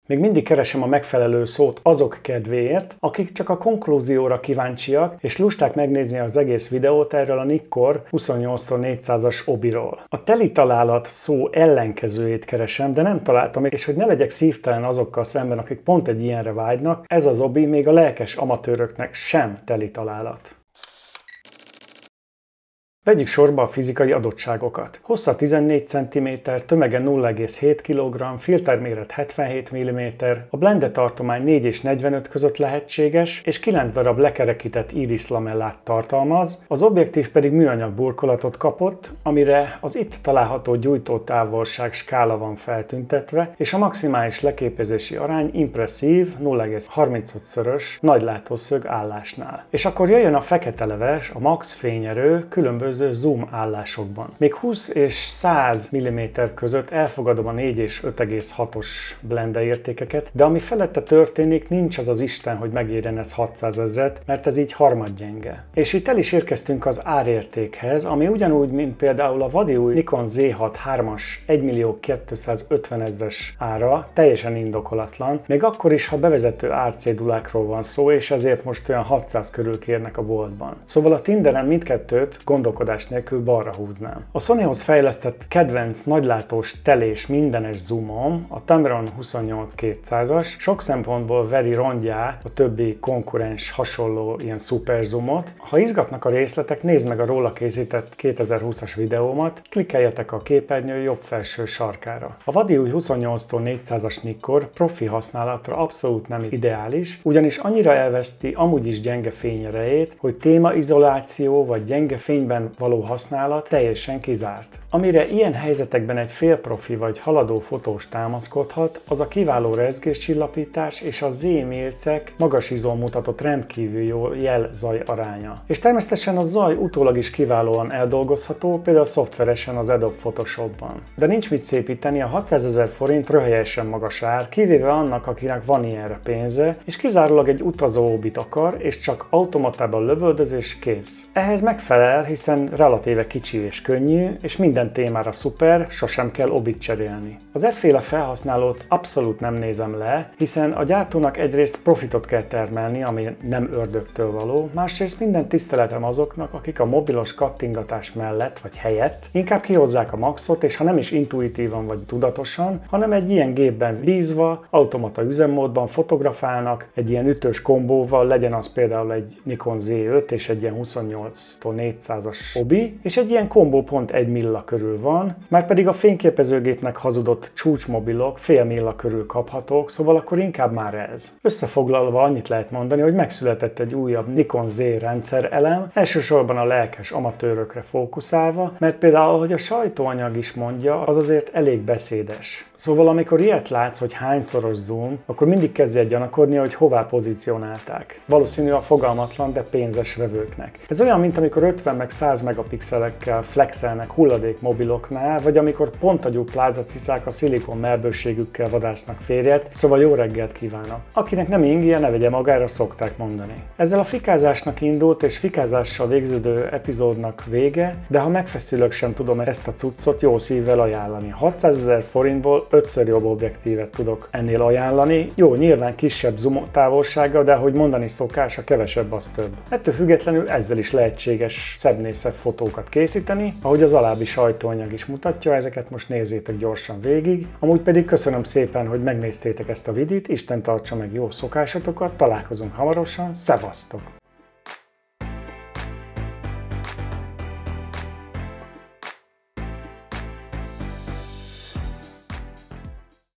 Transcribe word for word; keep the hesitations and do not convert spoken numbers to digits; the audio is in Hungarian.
Még mindig keresem a megfelelő szót azok kedvéért, akik csak a konklúzióra kíváncsiak, és lusták megnézni az egész videót erről a Nikkor huszonnyolc négyszázas obiról. A teli találat szó ellenkezőjét keresem, de nem találtam, és hogy ne legyek szívtelen azokkal szemben, akik pont egy ilyenre vágynak, ez az obi még a lelkes amatőröknek sem teli találat. Vegyük sorba a fizikai adottságokat. Hossza tizennégy centiméter, tömege nulla egész hét kilogramm, filterméret hetvenhét milliméter, a blende tartomány négy és negyvenöt között lehetséges, és kilenc darab lekerekített iris lamellát tartalmaz, az objektív pedig műanyag burkolatot kapott, amire az itt található gyújtótávolság skála van feltüntetve, és a maximális leképezési arány impresszív nulla egész harmincötszörös nagylátószög állásnál. És akkor jöjjön a fekete leves, a max fényerő különböző zoom állásokban. Még húsz és száz milliméter között elfogadom a négy és öt egész hatos blende értékeket, de ami felette történik, nincs az az Isten, hogy megérjen ez hatszázezret, mert ez így harmadgyenge. És itt el is érkeztünk az árértékhez, ami ugyanúgy, mint például a vadi új Nikon zé hat hármas egymillió kétszázötvenezres ára teljesen indokolatlan, még akkor is, ha bevezető árcédulákról van szó, és ezért most olyan hatszáz körül kérnek a boltban. Szóval a Tinderen mindkettőt gondolkodás nélkül balra húznám. A Sonyhoz fejlesztett kedvenc nagylátós telés mindenes zoomom, a Tamron huszonnyolc kétszázas, sok szempontból veri rongyá a többi konkurens hasonló ilyen szuper zoomot. Ha izgatnak a részletek, nézd meg a róla készített kétezer-húszas videómat, klikkeljetek a képernyő jobb felső sarkára. A vadi új huszonnyolc négyszázas Nikkor profi használatra abszolút nem ideális, ugyanis annyira elveszti amúgy is gyenge fényerejét, hogy témaizoláció vagy gyenge fényben való használat teljesen kizárt. Amire ilyen helyzetekben egy félprofi vagy haladó fotós támaszkodhat, az a kiváló rezgéscsillapítás és a Z-mércek magas izón mutatott rendkívül jó jel-zaj aránya. És természetesen a zaj utólag is kiválóan eldolgozható, például szoftveresen az Adobe Photoshopban. De nincs mit szépíteni, a hatszázezer forint röhelyesen magas ár, kivéve annak, akinek van ilyenre pénze, és kizárólag egy utazó obit akar, és csak automatában lövöldöz és kész. Ehhez megfelel, hiszen relatíve kicsi és könnyű, és minden témára szuper, sosem kell obit cserélni. Az efféle felhasználót abszolút nem nézem le, hiszen a gyártónak egyrészt profitot kell termelni, ami nem ördögtől való, másrészt minden tiszteletem azoknak, akik a mobilos kattingatás mellett vagy helyett inkább kihozzák a maxot, és ha nem is intuitívan vagy tudatosan, hanem egy ilyen gépben bízva, automata üzemmódban fotografálnak, egy ilyen ütős kombóval, legyen az például egy Nikon zé öt és egy ilyen huszonnyolc négyszázas obi, és egy ilyen kombó pont egy milla körül van, már pedig a fényképezőgépnek hazudott csúcsmobilok fél milla körül kaphatók, szóval akkor inkább már ez. Összefoglalva annyit lehet mondani, hogy megszületett egy újabb Nikon Z rendszer elem, elsősorban a lelkes amatőrökre fókuszálva, mert például, ahogy a sajtóanyag is mondja, az azért elég beszédes. Szóval amikor ilyet látsz, hogy hányszoros zoom, akkor mindig kezdj el gyanakodni, hogy hová pozícionálták. Valószínű a fogalmatlan, de pénzes vevőknek. Ez olyan, mint amikor ötven meg száz megapixelekkel flexelnek hulladék mobiloknál, vagy amikor pontagyú plázacicák a szilikon melbőségükkel vadásznak férjet, szóval jó reggelt kívánok. Akinek nem ingyen, ne vegye magára, szokták mondani. Ezzel a fikázásnak indult és fikázással végződő epizódnak vége, de ha megfeszülök sem tudom ezt a cuccot jó szívvel ajánlani. hatszázezer forintból ötször jobb objektívet tudok ennél ajánlani. Jó, nyilván kisebb zoom távolsága, de ahogy mondani szokás, a kevesebb az több. Ettől függetlenül ezzel is lehetséges szebbnél szebb fotókat készíteni, ahogy az alábbi sajtóanyag is mutatja, ezeket most nézzétek gyorsan végig. Amúgy pedig köszönöm szépen, hogy megnéztétek ezt a videót, Isten tartsa meg jó szokásatokat, találkozunk hamarosan, szevasztok!